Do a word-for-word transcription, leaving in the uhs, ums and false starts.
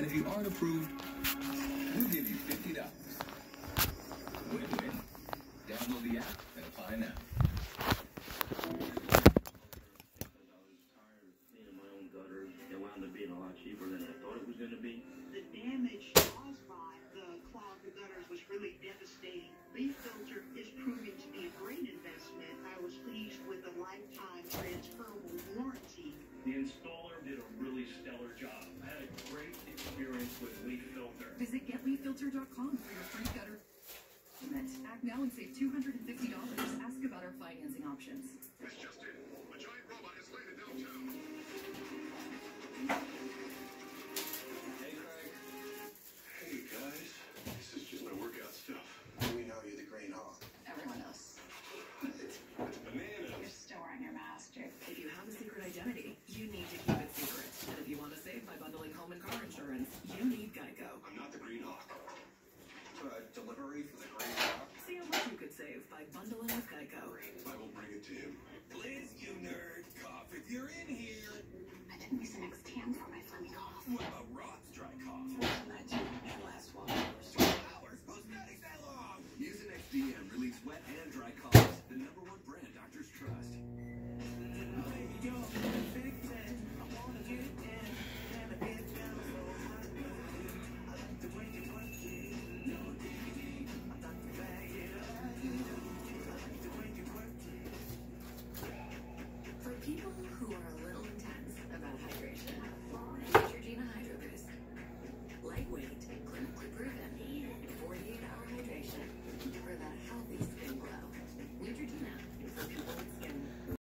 if you aren't approved, we'll give you fifty dollars. Win-win. Download the app and apply now. Being a lot cheaper than I thought it was going to be. The damage caused by the clogged gutters was really devastating. Leaf Filter is proving to be a great investment. I was pleased with the lifetime transferable warranty. The installer did a really stellar job. I had a great experience with Leaf Filter. Visit get leaf filter dot com for your free gutter. Act now and save two hundred fifty dollars. Ask about our financing options. This just in.